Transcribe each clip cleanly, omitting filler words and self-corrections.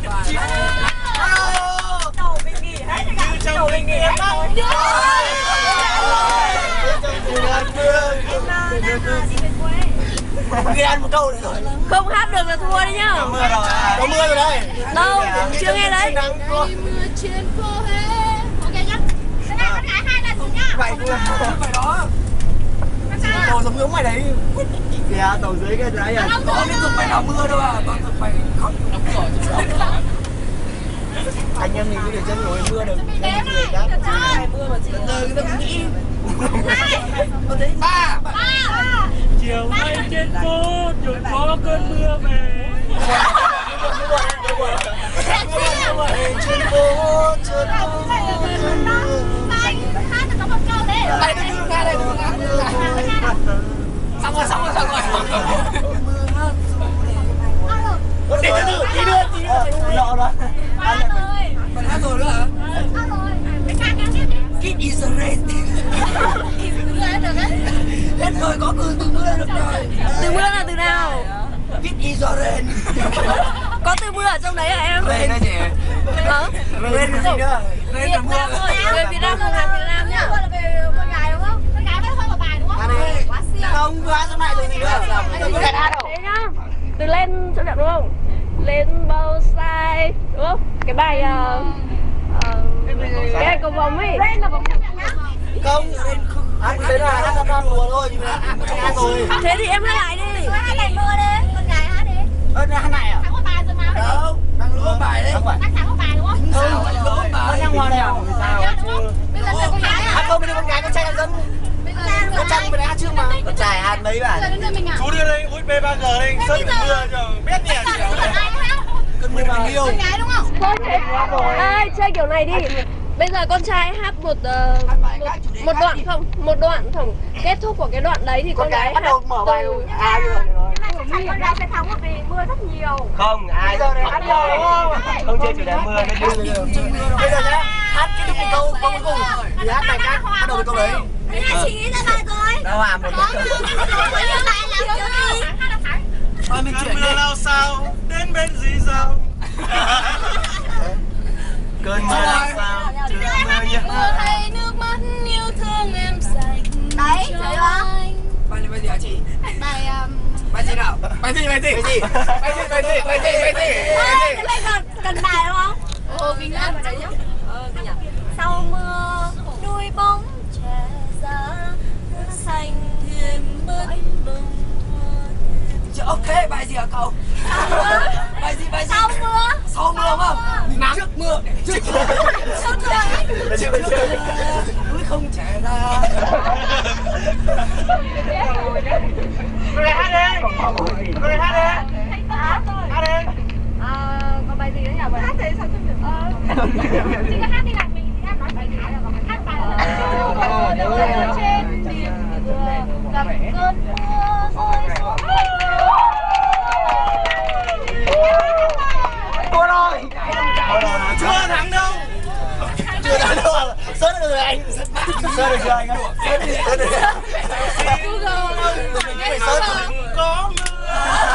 Đầu mình nghỉ hết cả. Đầu mình nghỉ hết rồi. Em đi về quê. Nghe ăn một câu nữa rồi. Không hát được là thua đi nhá. Có mưa rồi đây. Đâu, chưa nghe đấy. Ok nhá. Cái này con gái 2 lần nhá. Vậy phải đó. Đồ giống giống mày đấy. Kìa, tàu dưới cái đấy à. Có liên tục phải đào mưa đâu à. Toàn thực phải không đóng cửa chứ. Anh em mình cứ để chân ngồi mưa được. Mưa mà chỉ từ cái tâm nghĩ. 3. Chiều nay trên phố chợt có cơn mưa về. Trên phố chợt có cơn mưa. Anh hát được có một câu đấy. Đây xong rồi. Tí đưa. Lọ rồi. Còn hát rồi nữa hả? Hát rồi. Cái ca kéo tiếp đi. Kid Israel. Hết rồi có từ mưa được rồi. Từ mưa là từ nào? Kid Israel. Có từ mưa ở trong đấy hả em? Lên đây chị. Hả? Lên cái gì nữa? Lên là mưa. Người Việt Nam là hàng Việt Nam nhá. Là về con gái đúng không? Con gái phải hơi một bài đúng không? Quá siêu. Không, cứ hát trong này rồi gì nữa. Từ đây đâu? Thế nhá. Từ lên chỗ đúng không? Lên bao sai đúng không? Cái bài cái bài cầu vồng ấy. Lên là bóng nhá. Không, hát thế là hát ra mùa thôi nhưng mà hát rồi. Thế thì em hát lại đi. Hát bài mưa đi. Con gái hát đi. Hát này à? Thắng một bài rồi mà. Đâu, đang lỗ bài đấy. Chắc thắng một bài đúng không? Lỗ Con bài. đang hòa đèo. Bây giờ là con gái à? Hát không, bây giờ con gái con trai là dân. Con trai bên đấy hát trước mà. Con trai hát mấy bài. Giờ đến lượt mình à? Chú đưa đây USB 3G đây, sơn để mưa cho biết nhỉ. Cơn mưa tình yêu. Con gái đúng không? Thôi thế. Ê, chơi kiểu này đi. Bây giờ con trai hát một đoạn không? Một đoạn không? Kết thúc của cái đoạn đấy thì con gái bắt đầu mở bài A rồi. Con gái sẽ thắng vì mưa rất nhiều. Không, ai Giờ này hát rồi đúng không? không chơi chủ đề mưa mới vui. Bây giờ nhá, hát kết thúc một câu cuối cùng. Thì hát bài khác, bắt đầu với câu đấy. Thế là chị nghĩ ra bài rồi. Đã hòa một Có bao nhiêu bài làm kiểu gì? Thôi mình chuyển Cơn đi. mưa lao sao đến bên dì dào. Cơn mưa lao sao chưa mưa nhé. Mưa hay nước mắt yêu thương em dành. Đấy, thấy không? Bài này bài gì hả chị? Bài Bài gì nào? Bài gì? Cái gì? Ê, cái này cần bài đúng không? Mình làm vào đấy nhá. Sau mưa đuôi bóng trẻ ra nước xanh thêm bớt bông. Ok, bài gì hả cậu? Bài gì? Sau mưa. Sau mưa đúng không? Nắng. Trước mưa. Trước mưa. Núi không trẻ ra. Người hát đi. Người hát đi. Hát đi. Có bài gì nữa nhỉ? Hát thì sao không được? Chị cứ hát đi làm mình thì nói bài gì là hát bài là trên biển gặp cơn mưa rơi xuống. Thua rồi. Chưa thắng đâu. Chưa thắng đâu. Sớt được rồi anh. Sớt được chưa anh ơi? Sớt được. Phải sớt. Có mưa.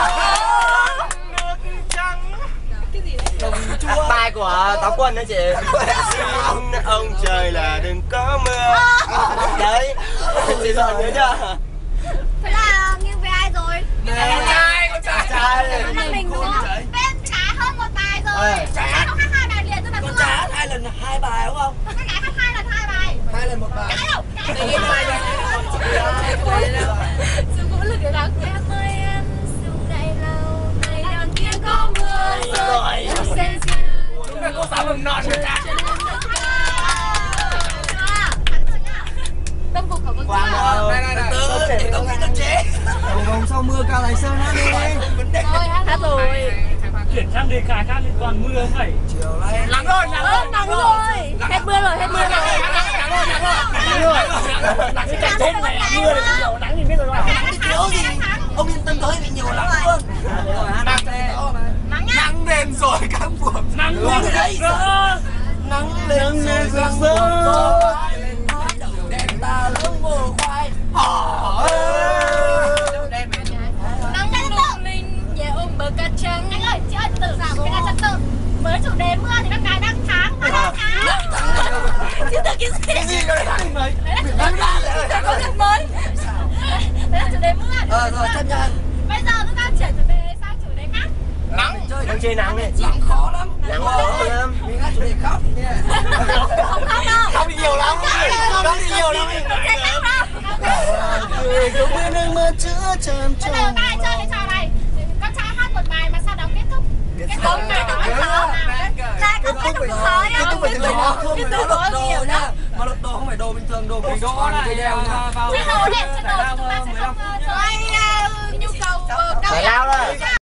Nước trắng. Hát bài của Táo Quân đó chị. Ông trời là đừng có mưa. Đấy. Chị giỏi nhớ chưa? Thế là nghiêng về ai rồi? Con trai. Là mình đúng không? Bên trái hơn một bài rồi. Trái không hát 2 bài liền tức là Con thua. trai hát 2 lần 2 bài đúng không? Con gái hát 2 lần 2 bài. 2 lần 1 bài. Cái đâu? Để lên bài này. Sự nỗ lực để thắng. Em ơi em sung đầy lâu. Ngày đằng kia có mưa rơi. Chúng ta có sao mừng nọ rồi cả. Tâm phục khẩu phục Quang chưa? ơi. Này, để công nghĩ tâm chế. Vòng sau mưa cao lại sơn hát đi. Rồi hát rồi. Chuyển sang đề tài khác liên quan mưa không phải. Chiều nay nắng rồi. Nắng rồi. Hết mưa rồi. Nắng thì cảnh chết này, mưa thì nhiều, nắng thì biết rồi. Nắng thì thiếu gì? Ông yên tâm tới bị nhiều lắm luôn. Nắng lên rồi các buồng. Nắng lên đấy. nắng Nắng lên rực rỡ. Đèn ta lớn mùa khoai. Nắng lên lung linh về ôm bờ cát trắng. Anh ơi, chị ơi, từ từ cái này trật tự. Cái gì rồi đấy mày? Có việc mới. Đấy là chủ đề mưa. Rồi chấp nhận. Bây giờ chúng ta chuyển chủ đề sang chủ đề khác. Nắng chơi đừng chơi nắng đi. Nắng khó lắm. Nắng khó lắm. Mình hát chủ đề khóc nha. Không khóc đâu. Không đi nhiều lắm. Không đi nhiều lắm. Chạy khóc đâu. Người không biết nước mưa chứa chầm Bây giờ ta hãy chơi cái trò này. Con trai hát một bài mà sau đó kết thúc. Kết thúc rất khó. Kết thúc khó nhá. Kết thúc phải từ đó. Không phải đó lột đồ nhá. Mà lột đồ không phải đồ bình thường, đồ của đồ là video nha. Trên đồ đi, trên đồ chúng ta sẽ không chơi nhu cầu Phải lao rồi.